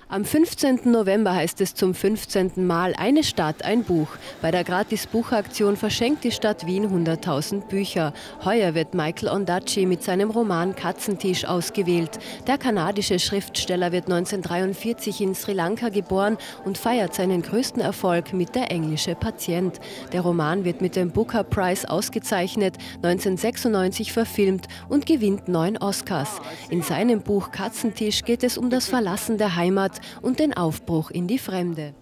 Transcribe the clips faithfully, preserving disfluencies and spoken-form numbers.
Am fünfzehnten November heißt es zum fünfzehnten Mal Eine Stadt, ein Buch. Bei der Gratis-Buchaktion verschenkt die Stadt Wien hunderttausend Bücher. Heuer wird Michael Ondaatje mit seinem Roman Katzentisch ausgewählt. Der kanadische Schriftsteller wird neunzehnhundertdreiundvierzig in Sri Lanka geboren und feiert seinen größten Erfolg mit Der englische Patient. Der Roman wird mit dem Booker Prize ausgezeichnet, neunzehnhundertsechsundneunzig verfilmt und gewinnt neun Oscars. In seinem Buch Katzentisch geht es um das Verlassen der Heimat und den Aufbruch in die Fremde.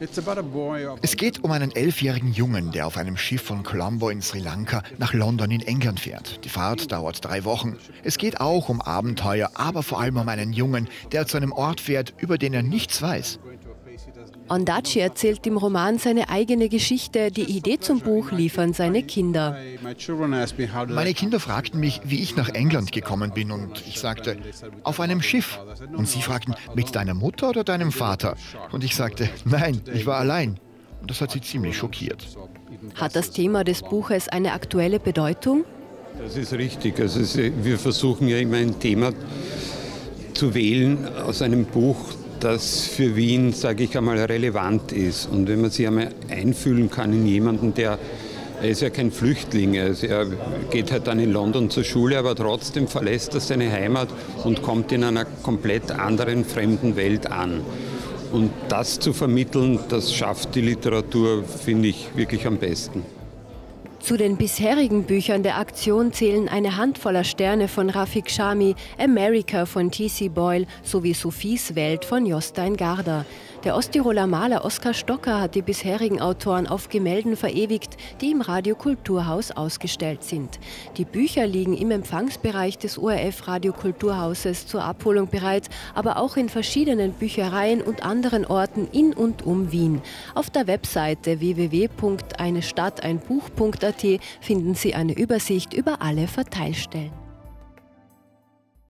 Es geht um einen elfjährigen Jungen, der auf einem Schiff von Colombo in Sri Lanka nach London in England fährt. Die Fahrt dauert drei Wochen. Es geht auch um Abenteuer, aber vor allem um einen Jungen, der zu einem Ort fährt, über den er nichts weiß. Ondaatje erzählt im Roman seine eigene Geschichte. Die Idee zum Buch liefern seine Kinder. Meine Kinder fragten mich, wie ich nach England gekommen bin, und ich sagte, auf einem Schiff. Und sie fragten, mit deiner Mutter oder deinem Vater? Und ich sagte, nein, ich war allein. Und das hat sie ziemlich schockiert. Hat das Thema des Buches eine aktuelle Bedeutung? Das ist richtig. Also es, wir versuchen ja immer ein Thema zu wählen aus einem Buch, das für Wien, sage ich einmal, relevant ist. Und wenn man sich einmal einfühlen kann in jemanden, der, er ist ja kein Flüchtling, also er geht halt dann in London zur Schule, aber trotzdem verlässt er seine Heimat und kommt in einer komplett anderen, fremden Welt an. Und das zu vermitteln, das schafft die Literatur, finde ich, wirklich am besten. Zu den bisherigen Büchern der Aktion zählen Eine Handvoller Sterne von Rafik Shami, America von T C Boyle sowie Sophies Welt von Jostein Gaarder. Der Osttiroler Maler Oskar Stocker hat die bisherigen Autoren auf Gemälden verewigt, die im Radiokulturhaus ausgestellt sind. Die Bücher liegen im Empfangsbereich des O R F Radiokulturhauses zur Abholung bereit, aber auch in verschiedenen Büchereien und anderen Orten in und um Wien. Auf der Webseite w w w punkt eine stadt ein buch punkt a t finden Sie eine Übersicht über alle Verteilstellen.